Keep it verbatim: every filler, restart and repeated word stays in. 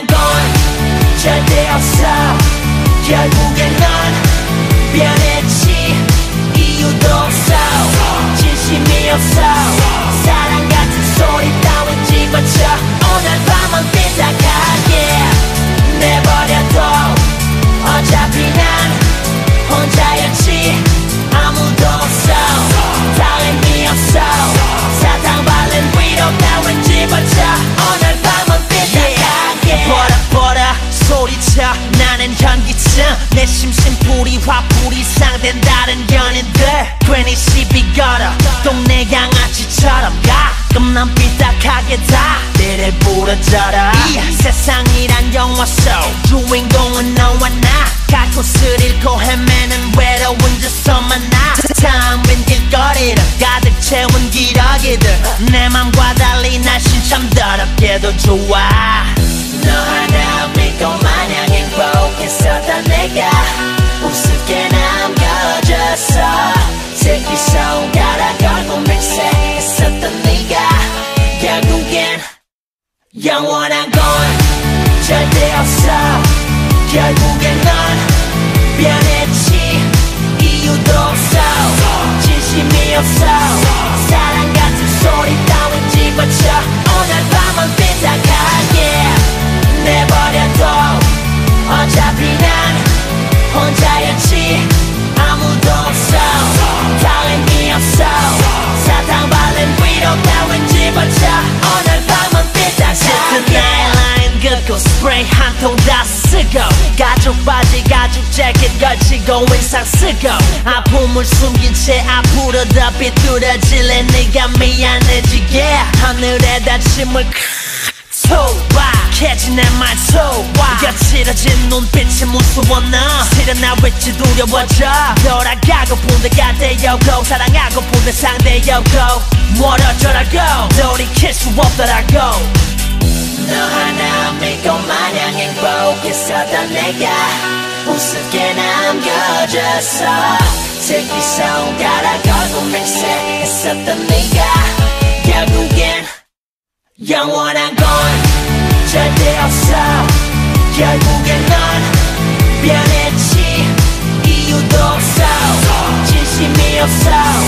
영원한 건 절대 없어. 결국엔 넌 변했지. 이유도 없어, 진심이 없어. 사랑 같은 소리 따윈 집어쳐. 오늘 밤은 삐딱하게 내버려둬. 어차피 난 혼자였지. 아무도 없어, 다 의미 없어. 사탕 발린 위로 따윈 집어쳐. 오늘 밤은 삐딱하게 버라 버라 소리쳐. 나는 현기증. 내 심심풀이 화풀이 상된 다른 연인들. 괜히 시비 걸어 동네 양아치처럼 가끔 난 삐딱하게 다 내를 부러져라. 이 세상이란 영화 속 주인공은 너와 나. 갈 곳을 잃고 헤매는 외로운 저서만 나. 텅 빈 길거리를 가득 채운 기러기들. 내 맘과 달리 날씬 참 더럽게도 좋아. 너 하나 믿고 마냥 행복했었던 내가 우습게 남겨졌어. 새끼 손가락 걸고 맹세했었던 네가 결국엔 영원한 건 절대 없어. 결국엔 넌 변했지. 이유도 없어, 진심이 없어. 사랑 같은 소리 따윈 집어쳐. 오늘 밤은 삐딱하게 내버려둬. 어차피 난 혼자였지. 아무도 없어, 다 의미 없어. 사탕 발린 위로 따윈 집어쳐. 오늘 밤은 삐딱하게 나의 라인 긋고 스프레이 한 통 다 쓰고 가죽 바지 가죽 재킷 걸치고 인상 쓰고 아픔을 숨긴 채 앞으로 더 삐뚤어질래. 네가 미안해지게 하늘에다 침을 소박해진 내 말소와 거칠어진 눈빛이 무서워. 너 실은 나 왠지 두려워져. 돌아가고 본데가 되었고 사랑하고 본데 상대였고 멀어져라고 돌이킬 수 없더라고. 너 하나 믿고 마냥 행복했었던 내가 우습게 남겨졌어. 새끼 손가락 걸고 맹세했었던 네가 결국엔 영원한 건 절대 없어. 결국엔 넌 변했지. 이유도 없어, 진심이 없어.